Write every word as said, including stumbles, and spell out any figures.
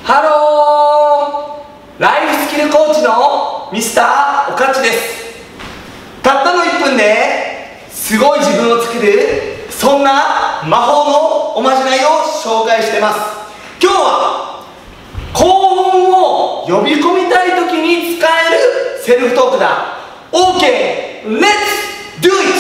ハロー、ライフスキルコーチのミスターおかっちです。たったのいっぷんですごい自分を作る、そんな魔法のおまじないを紹介してます。今日は幸運を呼び込みたい時に使えるセルフトークだ。 OK! Let's do it!